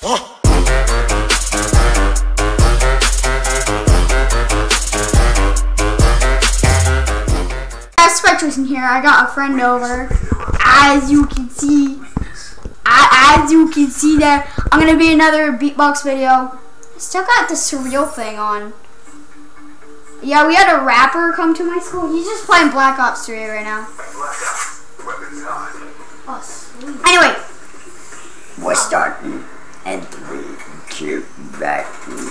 Spectre's in here. I got a friend over. As you can see there, I'm gonna be another beatbox video. Still got the surreal thing on. Yeah, we had a rapper come to my school. He's just playing Black Ops 3 right now. Oh, sweet. Anyway, we're starting in 3, 2, right.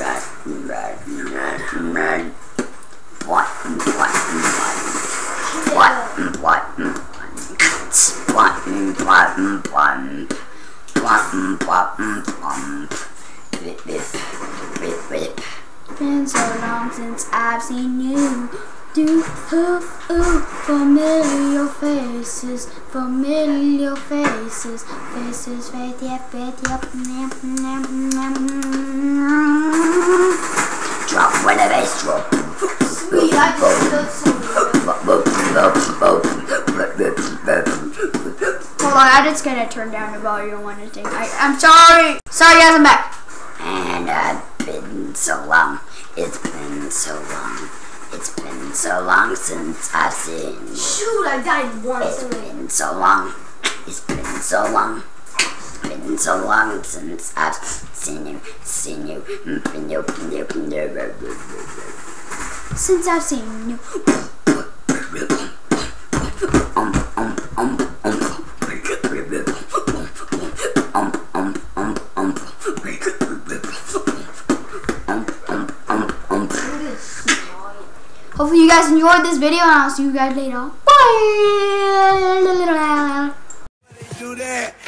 Been so long since I've seen you. Familiar faces, faces, yep. Drop when the bass drop. Sweet, I just feel so Hold on, I'm just gonna turn down the volume on this thing. I'm sorry. Sorry guys, I'm back. And I've been so long. It's been so long. It's been so long since I've seen you. Shoot, I died once. It's been so long. It's been so long. Been so long since I've seen you. Since I've seen you. Hopefully you guys enjoyed this video, and I'll see you guys later. Bye!